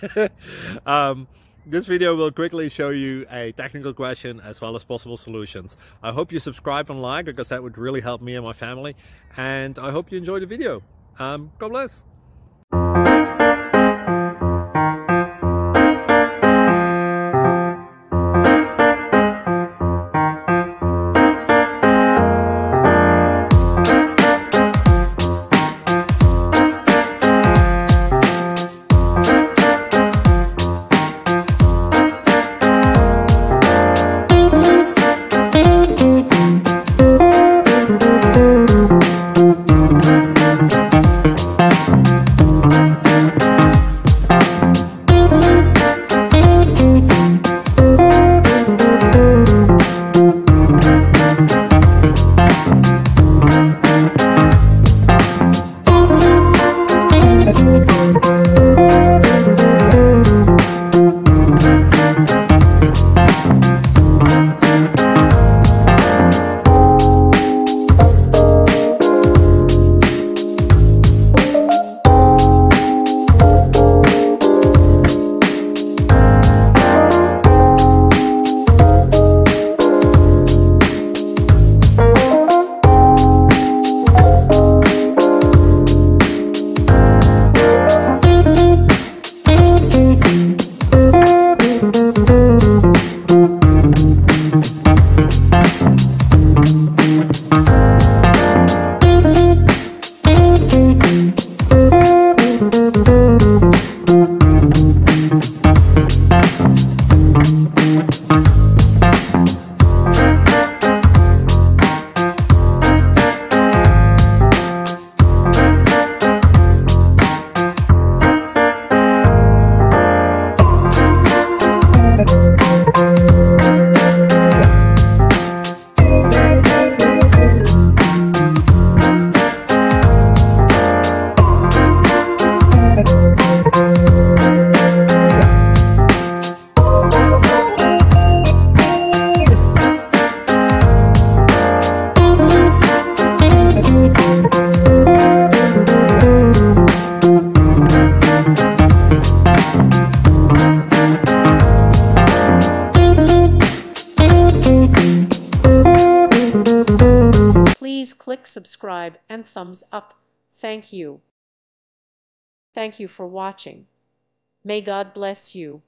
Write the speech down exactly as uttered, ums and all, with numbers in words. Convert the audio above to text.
um, this video will quickly show you a technical question as well as possible solutions. I hope you subscribe and like, because that would really help me and my family. And I hope you enjoy the video. Um, God bless. Please click subscribe and thumbs up. Thank you. Thank you for watching. May God bless you.